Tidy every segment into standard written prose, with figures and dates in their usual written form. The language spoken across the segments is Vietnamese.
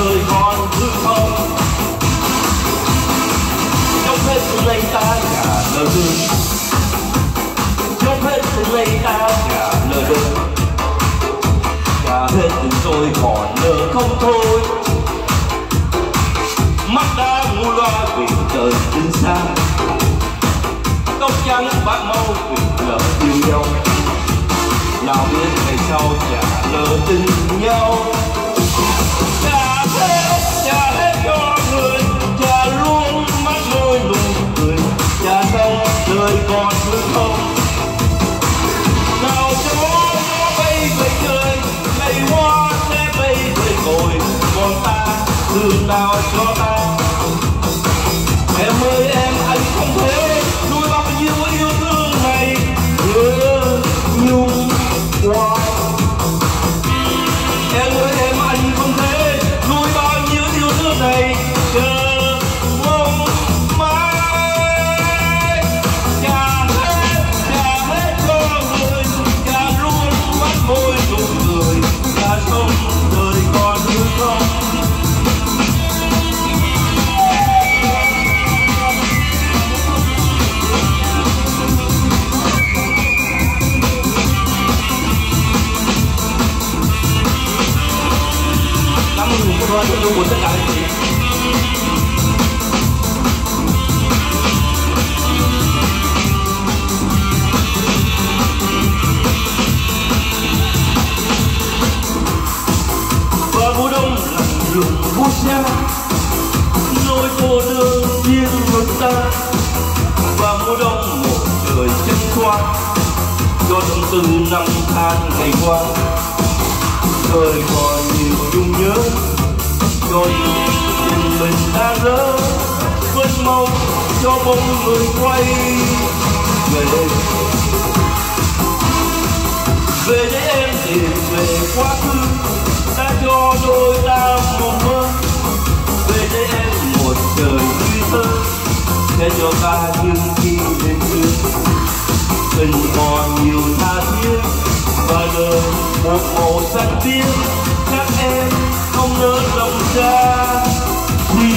đời còn thương không. Trong hết sự lấy ta cả lời thương, trong hết sự lấy ta cả lời đơn, cả hết tình tôi còn nợ không thôi. Mắt đã ngu loa vì trời tinh xa, tóc trắng bạc mau vì lỡ yêu nhau. Nào biết ngày sau trả nợ tình nhau. Trả hết cho người, trả luôn mắt môi nụ cười, trả xong đời còn thương không. Nào cho nó bay về trời, ngày hoa sẽ bay về cội, còn ta thương nào cho ta. Em ơi em, anh không thể nuôi bao nhiêu yêu thương này nhớ nhung hoài. Em ơi em, anh không thể nuôi bao nhiêu yêu thương này chờ mong mãi. Trả hết cho người, trả luôn mắt môi nụ cười, trả xong đời còn thương không. Tôi yêu của tất cả anh chị. Và mùa đông lạnh lùng buốt giá, nỗi cô đơn riêng một ta. Và mùa đông một trời chân qua, cho tâm tư năm tháng ngày qua. Đời còn nhiều nhung nhớ, cho tình mình đã lỡ, vẫn mong cho bóng người quay về. Về để em tìm về quá khứ đã cho đôi ta một mơ. Về để em một trời duy thơ sẽ cho ta những kỷ niệm xưa. Tình còn nhiều tha thiết và đời một màu xanh biếc, các em không nỡ lòng ra đi.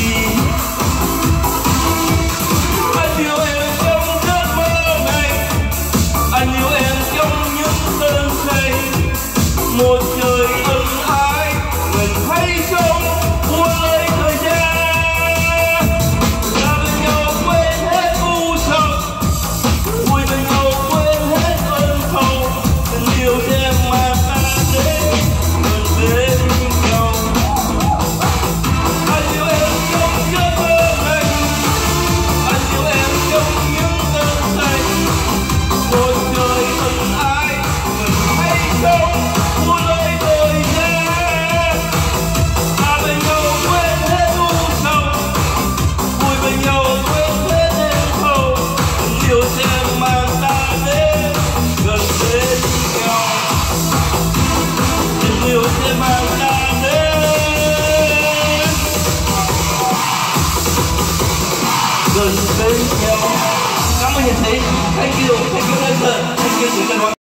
Anh yêu em trong giấc mơ này, anh yêu em trong những cơn say. Một trời ân ái mình thấy trong buôn lấy thời gian. Ta bên nhau quên hết u sầu, vui bên nhau quên hết ơn thầu. Tình yêu em mà ta đến gần đến nhau. Anh yêu em trong giấc mơ này, anh yêu em trong những cơn say. Một trời ân ái mình thấy trong buôn lấy thời gian. Ta bên nhau quên hết u sầu, vui bên nhau quên hết êm thâu. Tình yêu sẽ mang ta đến gần đến nhau. Tình yêu sẽ mang ta đến gần đến nhau. Cảm ơn nhạc sĩ. Thank you, thank you, thank you, thank you,